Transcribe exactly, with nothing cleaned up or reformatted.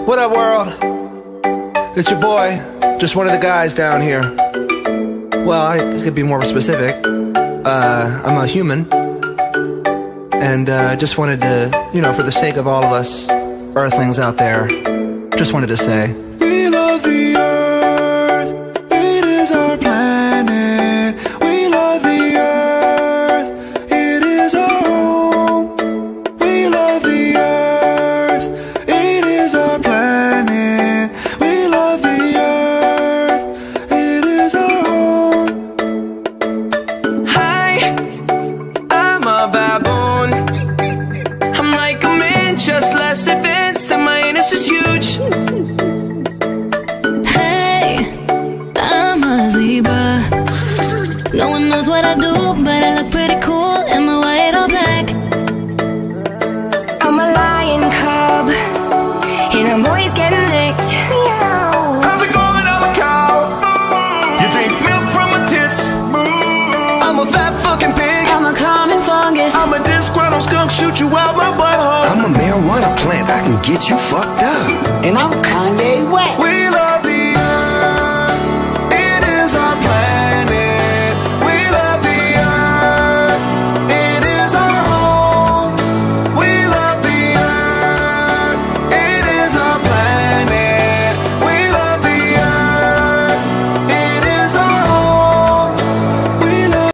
What up, world? It's your boy, just one of the guys down here. Well, I could be more specific. Uh, I'm a human. And uh, just wanted to, you know, for the sake of all of us earthlings out there, just wanted to say, we love the earth, it is our planet. We love the earth, it is our home. We love the earth, it is our planet. We love the earth, it is our home. Hi, I'm a baboon. I'm like a man, just less advanced, and my anus is huge. Hey, I'm a zebra. No one knows what I do, but I look pretty cool in my white or black. I'm a lion cub, and I'm always getting licked. How's it going? I'm a cow. You drink milk from my tits. I'm a fat fucking pig. I'm a common fungus. I'm a disgruntled skunk, shoot you out my butthole. I'm a marijuana plant, I can get you fucked up. And I'm Kanye West. We